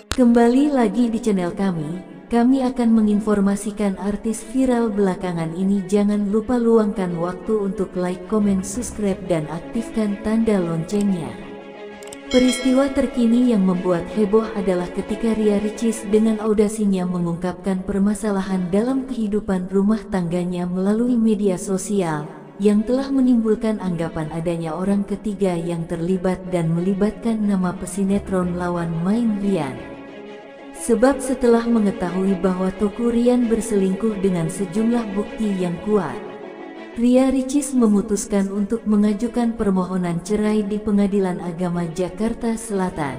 Kembali lagi di channel kami akan menginformasikan artis viral belakangan ini. Jangan lupa luangkan waktu untuk like, komen, subscribe, dan aktifkan tanda loncengnya. Peristiwa terkini yang membuat heboh adalah ketika Ria Ricis dengan audasinya mengungkapkan permasalahan dalam kehidupan rumah tangganya melalui media sosial, yang telah menimbulkan anggapan adanya orang ketiga yang terlibat dan melibatkan nama pesinetron lawan main Rian. Sebab setelah mengetahui bahwa Teuku Ryan berselingkuh dengan sejumlah bukti yang kuat, Ria Ricis memutuskan untuk mengajukan permohonan cerai di Pengadilan Agama Jakarta Selatan.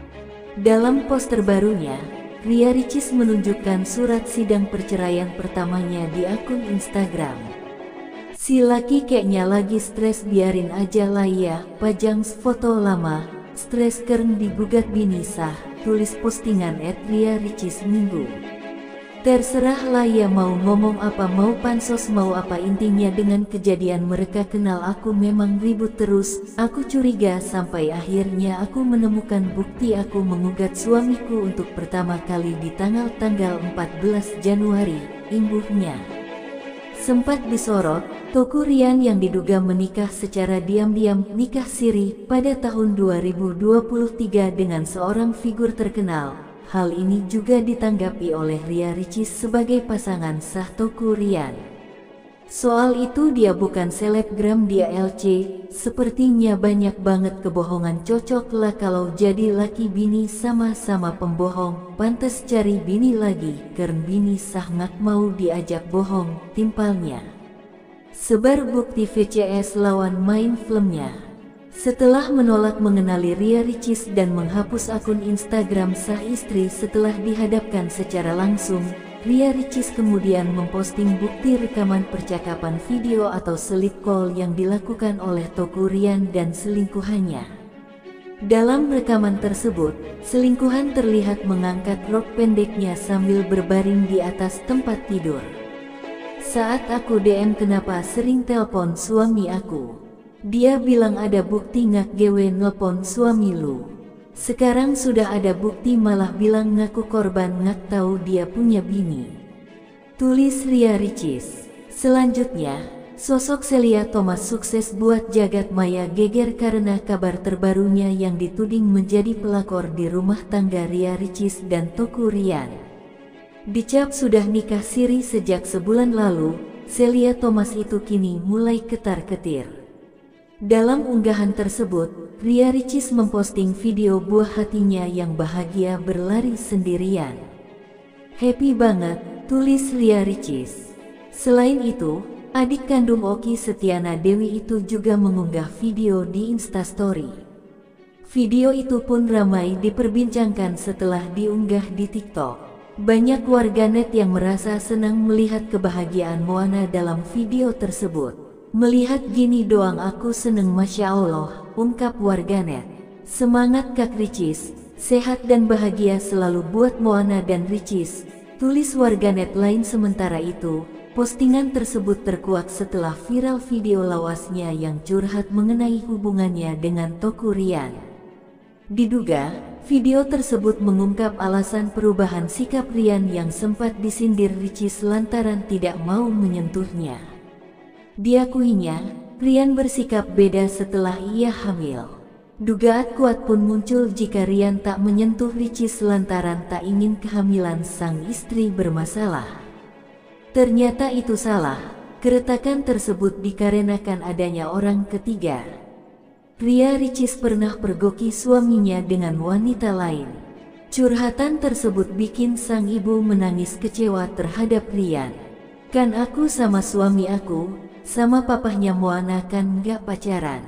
Dalam post terbarunya, Ria Ricis menunjukkan surat sidang perceraian pertamanya di akun Instagram. "Si laki kayaknya lagi stres, biarin aja lah ya, pajang foto lama, stres keren digugat bini sah," tulis postingan @Ria Ricis Minggu. "Terserah lah ya, mau ngomong apa, mau pansos, mau apa, intinya dengan kejadian mereka kenal aku memang ribut terus. Aku curiga sampai akhirnya aku menemukan bukti. Aku mengugat suamiku untuk pertama kali di tanggal 14 Januari, imbuhnya. Sempat disorot, Teuku Ryan yang diduga menikah secara diam-diam, nikah siri, pada tahun 2023 dengan seorang figur terkenal. Hal ini juga ditanggapi oleh Ria Ricis sebagai pasangan sah Teuku Ryan. "Soal itu dia bukan selebgram, dia LC, sepertinya banyak banget kebohongan, cocok lah kalau jadi laki bini sama-sama pembohong, pantes cari bini lagi, keren bini sah ngak mau diajak bohong," timpalnya. Sebar bukti VCS lawan main filmnya. Setelah menolak mengenali Ria Ricis dan menghapus akun Instagram sah istri setelah dihadapkan secara langsung, Ria Ricis kemudian memposting bukti rekaman percakapan video atau sleep call yang dilakukan oleh Teuku Ryan dan selingkuhannya. Dalam rekaman tersebut, selingkuhan terlihat mengangkat rok pendeknya sambil berbaring di atas tempat tidur. "Saat aku DM kenapa sering telpon suami aku, dia bilang ada bukti ngak gewe nelpon suami lu. Sekarang sudah ada bukti malah bilang ngaku korban, ngak tahu dia punya bini," tulis Ria Ricis. Selanjutnya, sosok Celia Thomas sukses buat jagat maya geger karena kabar terbarunya yang dituding menjadi pelakor di rumah tangga Ria Ricis dan Teuku Ryan. Dicap sudah nikah siri sejak sebulan lalu, Celia Thomas itu kini mulai ketar-ketir. Dalam unggahan tersebut, Ria Ricis memposting video buah hatinya yang bahagia berlari sendirian. "Happy banget," tulis Ria Ricis. Selain itu, adik kandung Okky Setiana Dewi itu juga mengunggah video di Instastory. Video itu pun ramai diperbincangkan setelah diunggah di TikTok. Banyak warganet yang merasa senang melihat kebahagiaan Moana dalam video tersebut. "Melihat gini doang aku seneng, Masya Allah," ungkap warganet. "Semangat Kak Ricis, sehat dan bahagia selalu buat Moana dan Ricis," tulis warganet lain. Sementara itu, postingan tersebut terkuak setelah viral video lawasnya yang curhat mengenai hubungannya dengan Teuku Ryan. Diduga, video tersebut mengungkap alasan perubahan sikap Ryan yang sempat disindir Ricis lantaran tidak mau menyentuhnya. Diakuinya, Ryan bersikap beda setelah ia hamil. Dugaan kuat pun muncul jika Ryan tak menyentuh Ricis lantaran tak ingin kehamilan sang istri bermasalah. Ternyata itu salah. Keretakan tersebut dikarenakan adanya orang ketiga. Ria Ricis pernah pergoki suaminya dengan wanita lain. Curhatan tersebut bikin sang ibu menangis kecewa terhadap Ryan. "Kan aku sama suami aku, sama papahnya Moana kan nggak pacaran.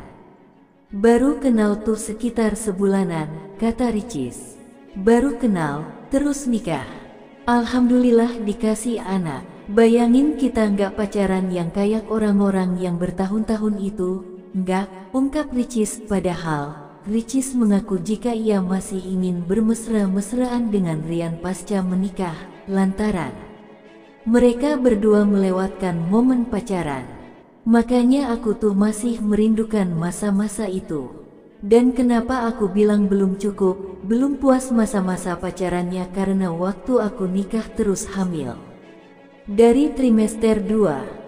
Baru kenal tuh sekitar sebulanan," kata Ricis. "Baru kenal, terus nikah. Alhamdulillah dikasih anak. Bayangin kita nggak pacaran yang kayak orang-orang yang bertahun-tahun itu, nggak," ungkap Ricis. Padahal, Ricis mengaku jika ia masih ingin bermesra-mesraan dengan Ryan pasca menikah, lantaran mereka berdua melewatkan momen pacaran. "Makanya aku tuh masih merindukan masa-masa itu. Dan kenapa aku bilang belum cukup, belum puas masa-masa pacarannya karena waktu aku nikah terus hamil. Dari trimester 2.